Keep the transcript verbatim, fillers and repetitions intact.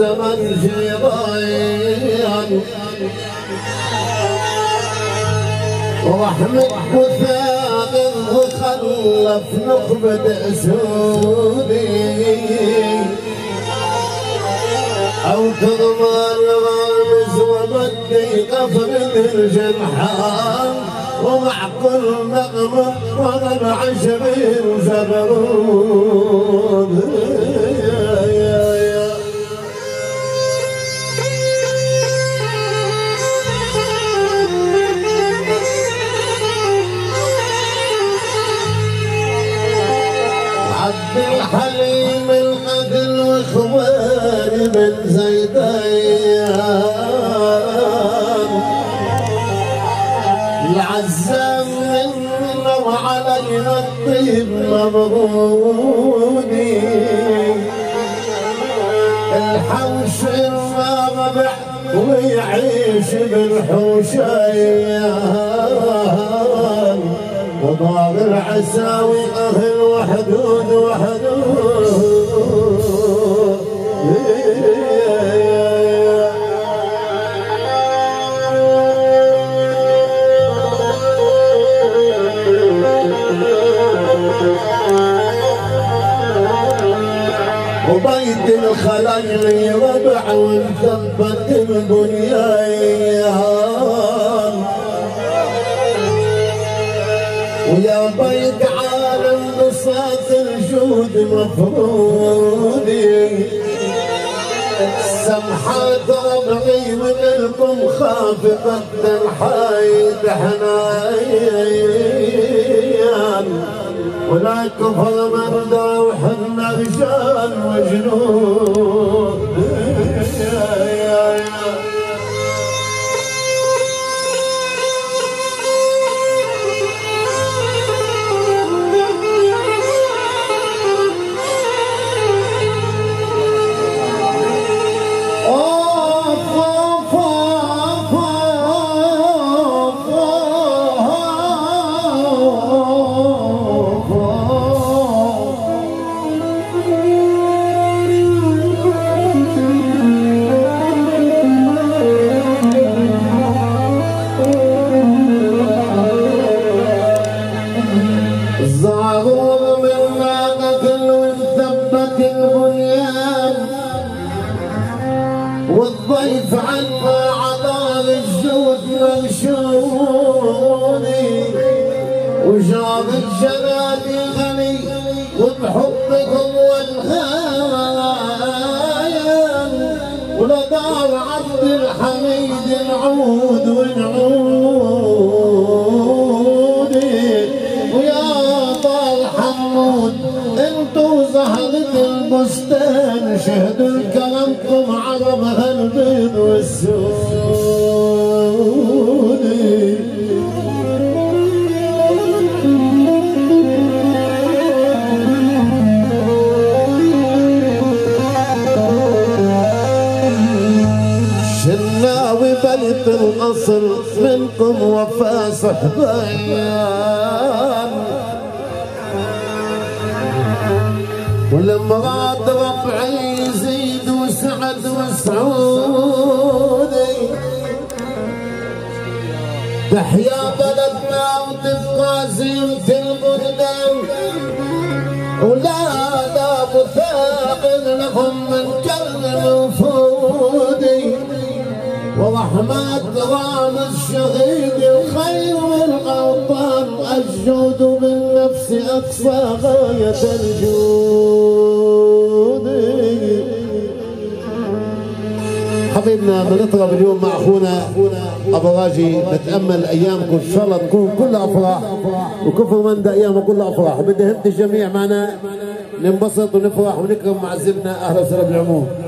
والزمن جيران ورحمة مثاق وخلف نخبة أسودي أو تضمى الغامز ومدي قفل الجنحان ومع كل نغمة وضع عشرين زبرود يا يا يا عبد الحليم القتل واخواني من زيدان العزام منا وعلينا الطيب مبغودي الحوش ما ربح ويعيش بالحوشيان وضاغ العساوي اهل وحدود وحدود وبيت الخليل ربع وانثبت البنيان ويا بيت عالم بساط الجود مفرودي سمحات ربعي ومنكم خافقة الحيد حنايان ولا كفر مرضى وحنا رجال وجنود يا يا يا والضيف عنا عطال الجود منشوني وجاب الجلال غني وبحبكم والخايم ولدار عبد الحميد نعود ونعودي ويا طال حمود انتو زهرة البستان شهدوا الكرمكم عرب هالبيض والسودي شناوي بيت الاصل منكم وفا صحبان والمراد ربعي يزيد وسعد وسعودي تحيا بلدنا وتبقى زينة البلدان ولا لا بثاقل لهم من كرم وفودي ورحمة رامز شهيد الخير والأوطان الجود بالنفس أقصى غاية الجود. حبيبنا بنطرب اليوم مع اخونا ابو راجي، نتامل ايامكم ان شاء الله تكون كلها افراح وكفر من ده ايامه كلها افراح، بدي همت الجميع معنا ننبسط ونفرح ونكرم معزبنا. اهلا وسهلا بالعموم.